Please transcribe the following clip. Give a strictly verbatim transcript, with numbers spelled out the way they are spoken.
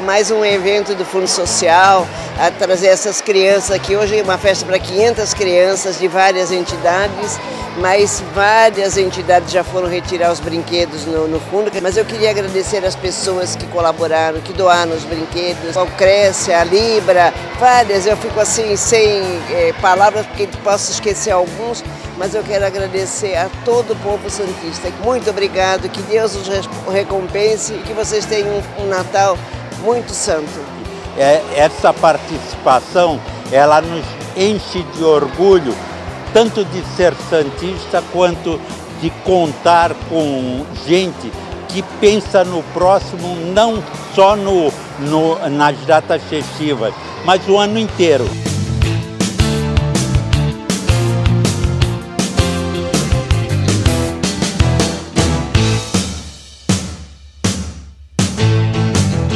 Mais um evento do Fundo Social, a trazer essas crianças aqui. Hoje é uma festa para quinhentas crianças de várias entidades, mas várias entidades já foram retirar os brinquedos no, no fundo. Mas eu queria agradecer as pessoas que colaboraram, que doaram os brinquedos, ao Cresce, a Libra, várias. Eu fico assim sem é, palavras porque posso esquecer alguns, mas eu quero agradecer a todo o povo santista. Muito obrigado, que Deus os recompense e que vocês tenham um, um Natal muito santo. É, essa participação, ela nos enche de orgulho, tanto de ser santista quanto de contar com gente que pensa no próximo, não só no, no, nas datas festivas, mas o ano inteiro.